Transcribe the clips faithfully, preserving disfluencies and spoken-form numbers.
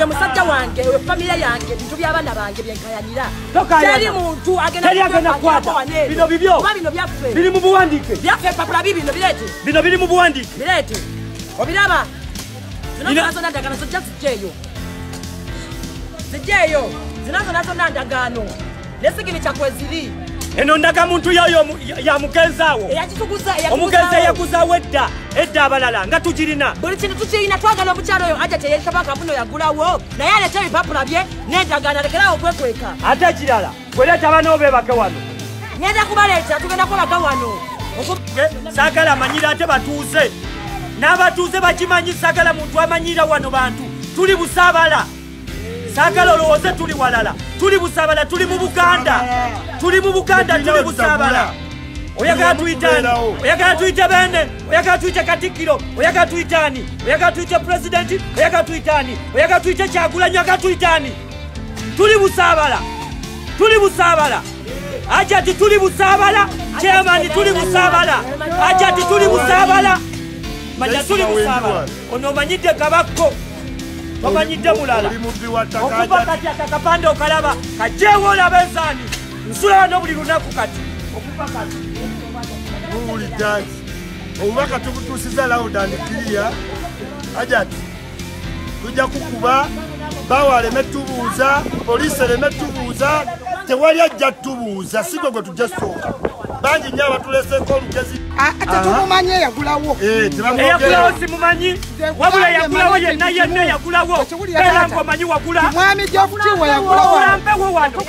musajja wange we familia yange bintu by'abana bange byenkayanira teri muntu agenda kwata bino bibyo bino byaffe biri mu buwandike byaffe papula bibino birete bino biri mu buwandike birete obiraba zinazo nandagano so just jeyo zijeyo zinazo nazo nandagano nesigini chakweziri eno ndaga muntu yoyo ya mugenzawo eyakituguza omugenza yaguzawo edda edda abalala nga tugirina buli kintu tukirina twagala omukyalo oyo aja teyekabaka buno yagulawo naye aleta ebipapula bye n'endagano lekerawo okwekweka ate ekirala bweleeta abana obeebake wano ngenda kubaleeta tugenda kolaga wano saagala amanyira ate batuuze n'abatuuze bakimanyi saagala muntu amanyira wano bantu tuli busaabala saagala olowooze tuli walala tuli busaabala tuli mu Buganda tuli mu Buganda tuli busaabala oyagala tuyitani oyagala tuyite bene oyagala tuyite Katikkiro oyagala tuyitani oyagala tuyite presidenti oyagala tuyitani oyagala tuyite Kyagulanyi oyagala tuyitani tuli busaabala tuli busaabala ajati tuli busaabala chairman tuli busaabala ajati tuli busaabala manya tuli busaabala ono manyide kabakko Babanyide mulala okuva kati akakapande okalaba kajewo olaba ensaani nsula n'obuli lunaku kati okuva kati muli dance obubaka tubutuusiza loud and clear ajati tujja kukuba bawa leme tubuuza poliisi leme tubuuza tewali ajja tubuuza sigwe gwe tujja sooka bangi nnyo abatuleseko olugezi ate tumumanyi eyagulawo eyagulawo simumanyi wabula yagulawo yenna yenna yagulawo era ng'omanyi wagula mwami jofukiwa yagulawo olampewo wano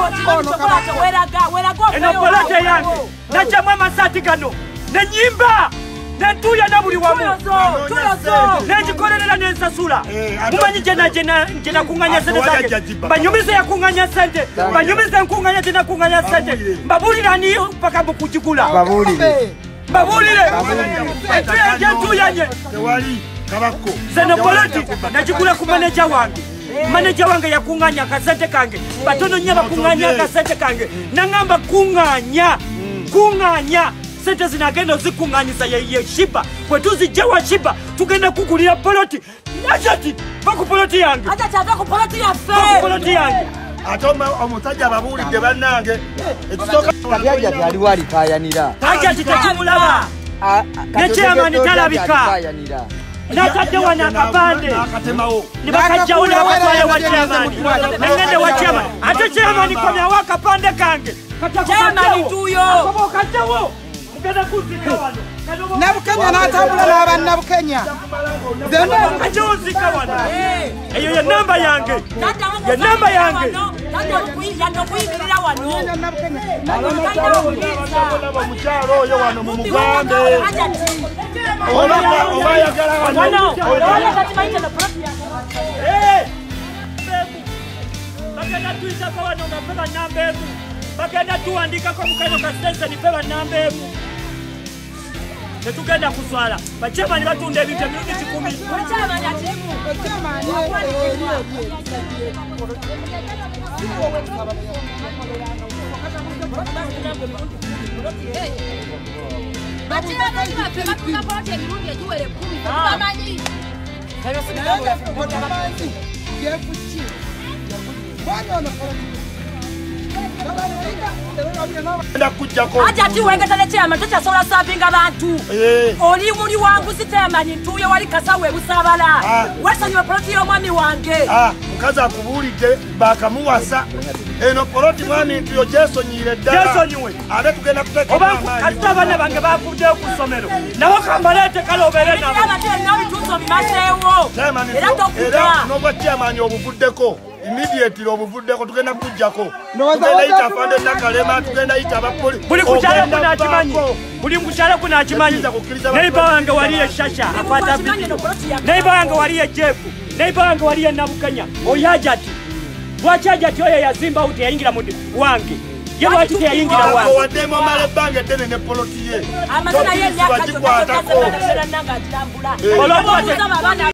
eno poloti eyange najjamu amasaati gano nenyimba nentuya na buli wamu nenjikolerera nensasula mumanyi gye nakunganya sente zange mbanyumize yakunganya sente mbanyumize nkunganya gye nakunganya sente mbabulira ni paka mukugigula mbabulire entuya gyentuyanye zeno poloti nagigula ku maneja wange maneja wange yakunganya akasente kange batono nnyo bakunganya akasente kange nangamba kunganya kunganya sente zinagenda zikunganyisa ye shiba kwe tuzijjawa shiba tugenda kugulira poloti ajati baku poloti yange ajati abaku poloti yaffe baku poloti yange ate omusajja ababuulidde bannange ekisooka ajati aliwo alikayanira ajati tekimulaba ne chairman talabika nakadde wana akapande nibakajjawo nabakwaye wa chairman nengende wa chairman ate chairman komyawo akapande kange chairman tuyo okajjawo Nabukenya n'atambula n'abannabukenya ajozika wano eyo ye namba yange ye namba yange omukyalo oyo wano mu Mugambe oba ayagala wano bagenda tuyitako wano nga fe bannambeemu bagenda tuwandikako mukano kasitenseni fe bannambeemu tetugenda kuswala bachairman batunda ebintu emirundi kikumi ajati wengetale chairman tochasobola savinga bantu oli muli wangu si chairman ntuye wali kasawo ebusabala wasanywa poloti y'omwami wange mukazi akubuulidde bakamuwasa eno poloti mwami ntuyo gyesonyiire ddala ate tugenda kuteekaate abaana bange bavuddeyo ku ssomero nabo kambaleete kale obeere nabobituuso bimazeewo era tokuga n'obwa chairman obuvuddeko immediately obuvuddeko tugenda kujjako tugenda yita afande Nakalema tugenda yita abapoli buli kukyalo kuno akimanyi buli mukyalo kuno akimanyi neiba wange wali eshasha akwata neiba wange wali ejefu neiba wange wali enabukanya oyo ajati lwaki ajati oyo yazimba uti yayingira mu wange ye lwaki teyayingira wange waddemu amala ebbanga eddene ne poloti ye amazina ye